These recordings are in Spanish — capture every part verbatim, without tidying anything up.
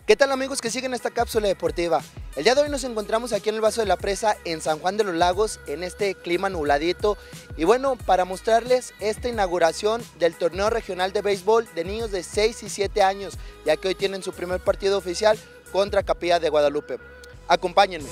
¿Qué tal, amigos que siguen esta cápsula deportiva? El día de hoy nos encontramos aquí en el Vaso de la Presa en San Juan de los Lagos, en este clima nubladito. Y bueno, para mostrarles esta inauguración del torneo regional de béisbol de niños de seis y siete años, ya que hoy tienen su primer partido oficial contra Capilla de Guadalupe. Acompáñenme.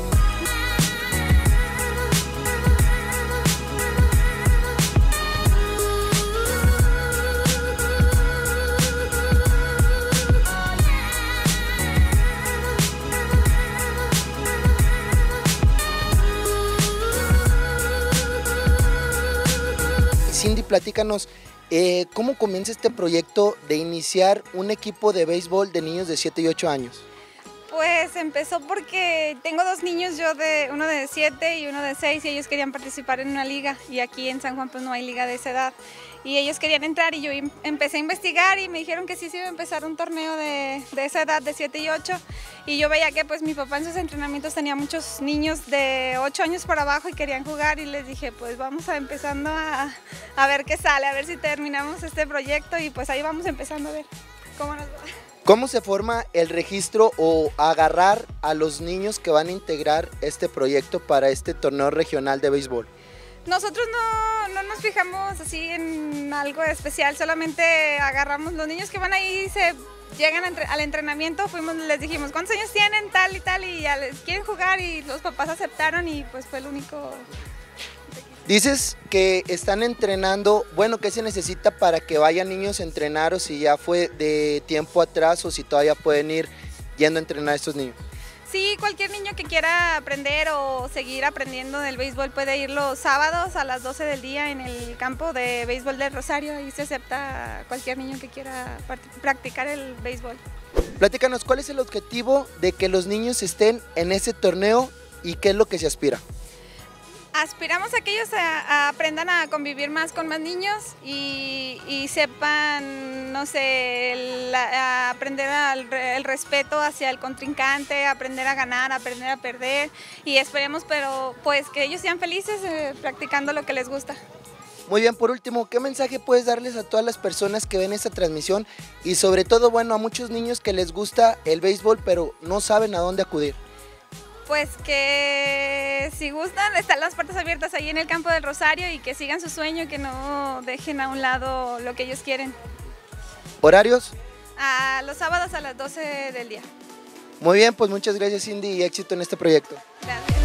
Cindy, platícanos, eh, ¿cómo comienza este proyecto de iniciar un equipo de béisbol de niños de siete y ocho años? Pues empezó porque tengo dos niños, yo de uno de siete y uno de seis, y ellos querían participar en una liga, y aquí en San Juan pues no hay liga de esa edad, y ellos querían entrar, y yo empecé a investigar y me dijeron que sí se iba a empezar un torneo de, de esa edad, de siete y ocho, y yo veía que pues mi papá en sus entrenamientos tenía muchos niños de ocho años para abajo y querían jugar, y les dije pues vamos a empezando a, a ver qué sale, a ver si terminamos este proyecto, y pues ahí vamos empezando a ver cómo nos va. ¿Cómo se forma el registro o agarrar a los niños que van a integrar este proyecto para este torneo regional de béisbol? Nosotros no, no nos fijamos así en algo especial, solamente agarramos los niños que van ahí, se llegan al entrenamiento, fuimos, les dijimos cuántos años tienen, tal y tal, y ya les quieren jugar, y los papás aceptaron, y pues fue el único. Dices que están entrenando, bueno, ¿qué se necesita para que vayan niños a entrenar, o si ya fue de tiempo atrás, o si todavía pueden ir yendo a entrenar a estos niños? Sí, cualquier niño que quiera aprender o seguir aprendiendo del béisbol puede ir los sábados a las doce del día en el campo de béisbol del Rosario, y se acepta a cualquier niño que quiera practicar el béisbol. Platícanos, ¿cuál es el objetivo de que los niños estén en ese torneo y qué es lo que se aspira? Aspiramos a que ellos a, a aprendan a convivir más con más niños y, y sepan, no sé, el, a aprender al, el respeto hacia el contrincante, aprender a ganar, aprender a perder, y esperemos, pero pues que ellos sean felices eh, practicando lo que les gusta. Muy bien, por último, ¿qué mensaje puedes darles a todas las personas que ven esta transmisión y sobre todo, bueno, a muchos niños que les gusta el béisbol pero no saben a dónde acudir? Pues que si gustan, están las puertas abiertas ahí en el campo del Rosario, y que sigan su sueño, que no dejen a un lado lo que ellos quieren. ¿Horarios? A los sábados a las doce del día. Muy bien, pues muchas gracias, Cindy, y éxito en este proyecto. Gracias.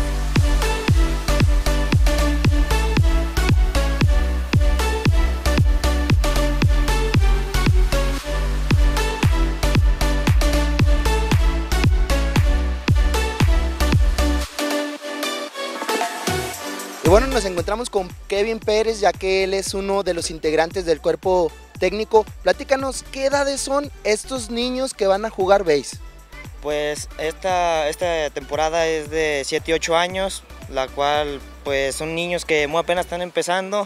Y bueno, nos encontramos con Kevin Pérez, ya que él es uno de los integrantes del cuerpo técnico. Platícanos, ¿qué edades son estos niños que van a jugar béis? Pues esta, esta temporada es de siete y ocho años, la cual pues son niños que muy apenas están empezando.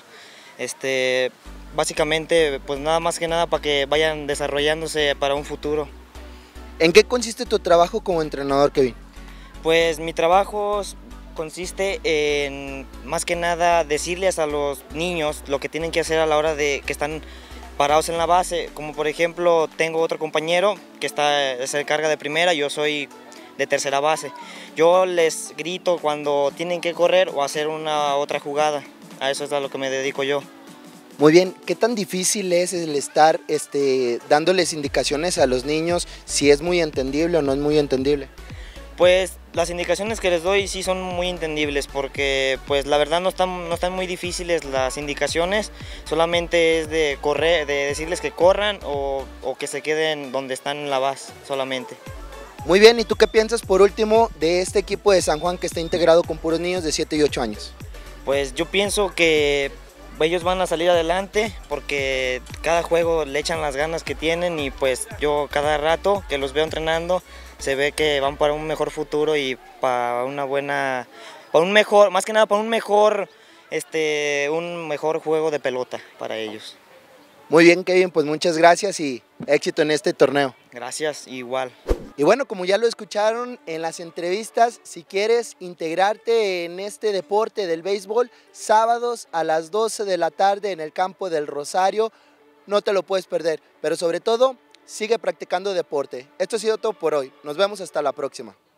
Este, básicamente pues nada más que nada para que vayan desarrollándose para un futuro. ¿En qué consiste tu trabajo como entrenador, Kevin? Pues mi trabajo consiste en más que nada decirles a los niños lo que tienen que hacer a la hora de que están parados en la base, como por ejemplo tengo otro compañero que está, se encarga de primera, yo soy de tercera base. Yo les grito cuando tienen que correr o hacer una otra jugada, a eso es a lo que me dedico yo. Muy bien, ¿qué tan difícil es el estar este, dándoles indicaciones a los niños, si es muy entendible o no es muy entendible? Pues las indicaciones que les doy sí son muy entendibles, porque pues la verdad no están, no están muy difíciles las indicaciones, solamente es de correr, de decirles que corran o, o que se queden donde están en la base solamente. Muy bien, ¿y tú qué piensas por último de este equipo de San Juan que está integrado con puros niños de siete y ocho años? Pues yo pienso que ellos van a salir adelante porque cada juego le echan las ganas que tienen, y pues yo cada rato que los veo entrenando se ve que van para un mejor futuro y para una buena, para un mejor, más que nada para un mejor, este, un mejor juego de pelota para ellos. Muy bien, Kevin, pues muchas gracias y éxito en este torneo. Gracias, igual. Y bueno, como ya lo escucharon en las entrevistas, si quieres integrarte en este deporte del béisbol, sábados a las doce de la tarde en el campo del Rosario, no te lo puedes perder. Pero sobre todo, sigue practicando deporte. Esto ha sido todo por hoy. Nos vemos hasta la próxima.